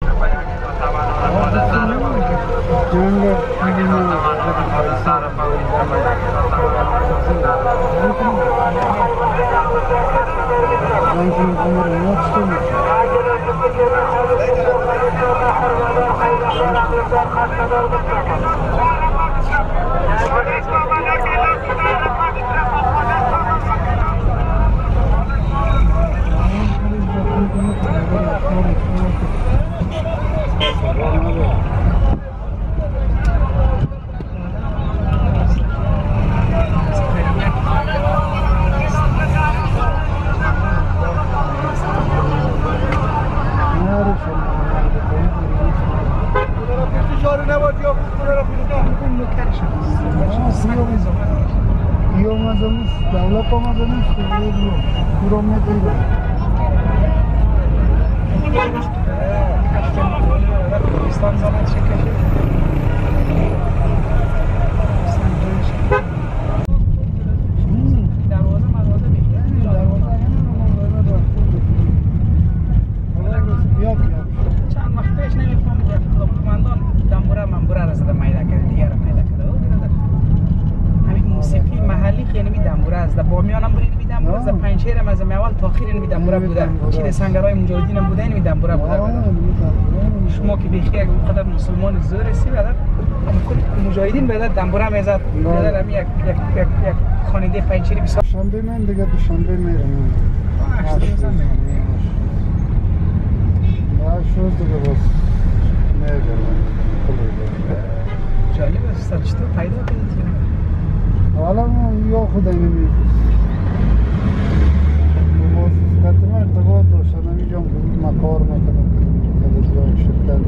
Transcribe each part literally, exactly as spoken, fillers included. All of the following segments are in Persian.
سنگرهای مجاهدین هم بوده این دنبوره بوده شما که بیخی اگه قدر مسلمان زور سی بدر مجاهدین بدر دنبوره میزد بدر هم یک یک یک خانیده پنچیری بسار شنبه من دیگه دوشنبه میرم هشت روز هم میرم هشت روز دیگه بس میرم جالب است چطور پیدا کنید حالا یا خدا نمیدونم قدم ارتباط داشتن نمیجام که ما کار میکنم که از شرکت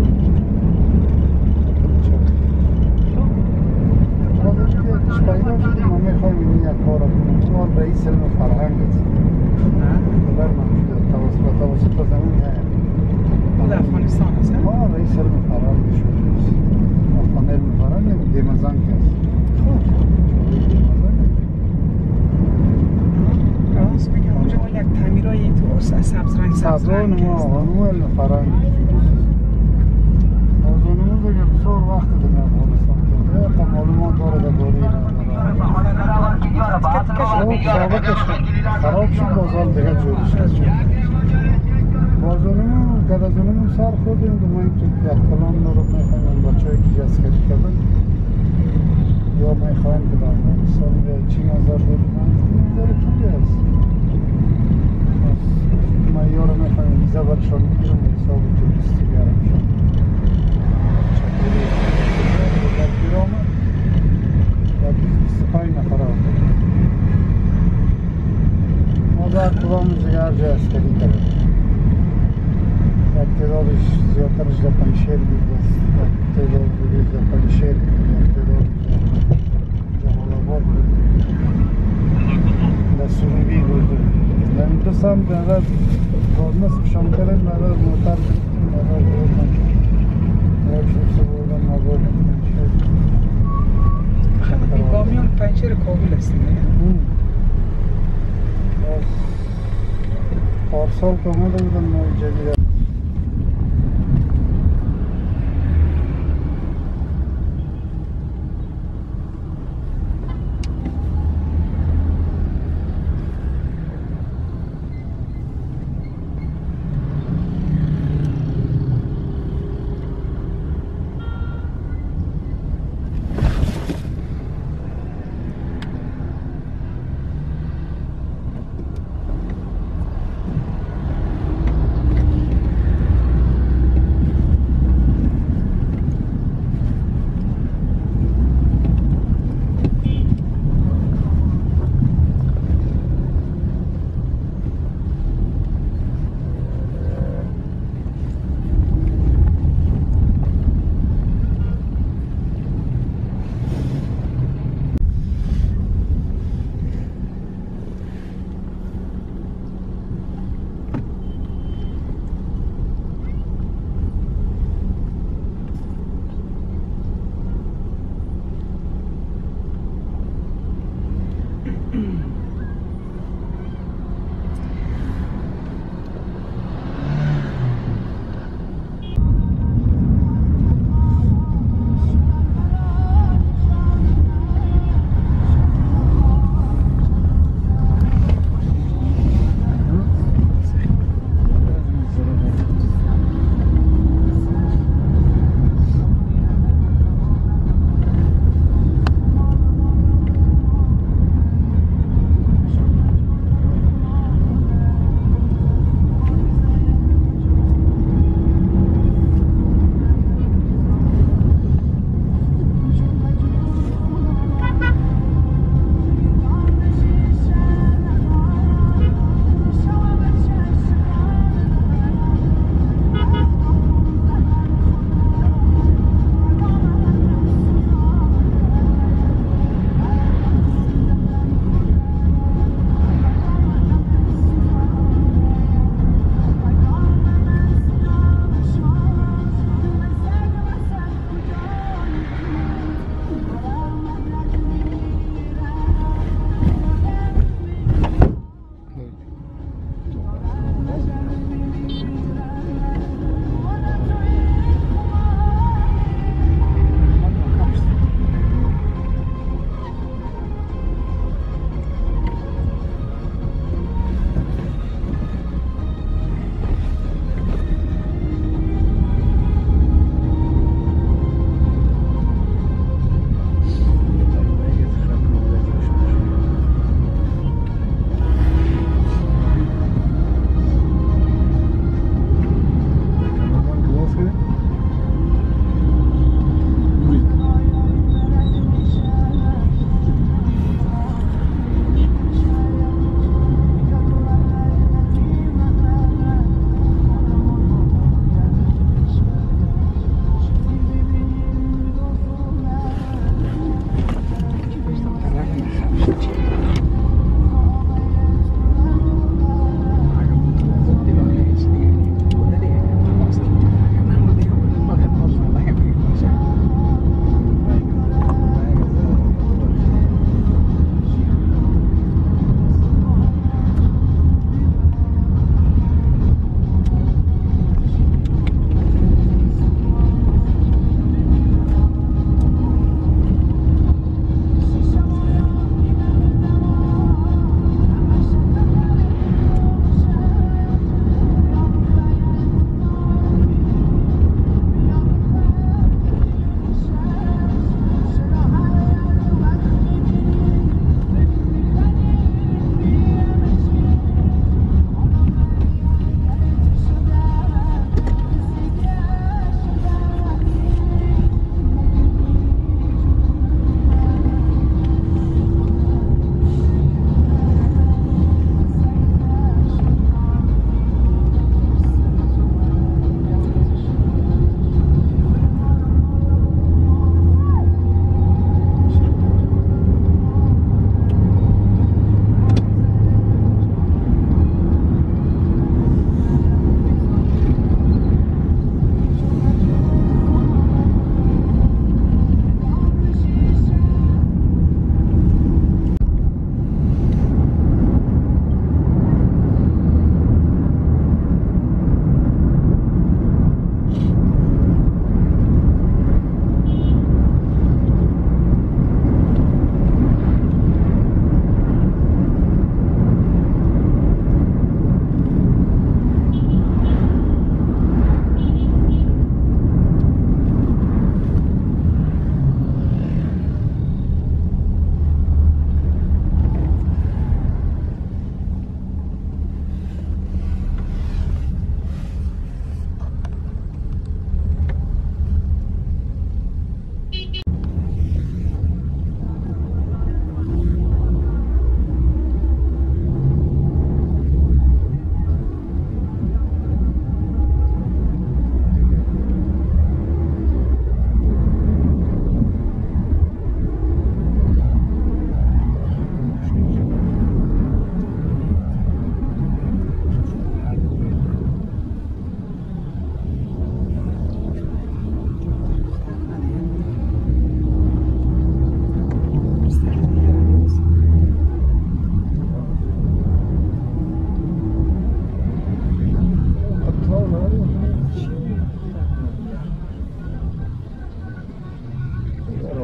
خدا دیگه کش پیدا شدیم ما میخوایم این یک کار کنیم ما رئیس علم فرهنگ است خبر من شده توسط توسط زمین خود افغانستان است ما رئیس علم فرهنگ شده افغان علم فرهنگ دیمزان که است راست میگم اونجا یک تعمیرایی تو سبز رنگ سبز رنگ ما اونو علم فرهنگ از اونو دیگه بسیار وقت دیگه افغانستان که معلومات داره در باره ثابتش خراب شد بازار دیگه جوری شد بازارمون گدازونمون سر خوردیم که ما این تو یک پلان رو میخوایم بچه‌ای که جسکری کردن یا میخوایم که در افغانستان به چین آزار بودیم نظر خوبی هست معیار میخوایم ویزا برشان بگیرم حساب توریستی بیارمشان چکری در پیرام در بیست و پنج نفر آمد ما در کدام دیگه هر جای عسکری کردیم یک تعدادش زیادترش در پنجشیر بود بس یک تعداد دیگه در پنجشیر بود یک تعدادش در جلال‌آباد بود در سروبی بود در این دو سمت نظر نصفشان کردن نظر موتر بودیم نظر بودن نظر شمسه بودن نظر خیلی کامیون پنجشیر کابل است پارسال که آمده بودن ما جدید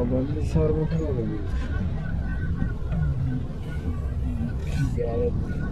آبادی سر بکنه بگید زیارت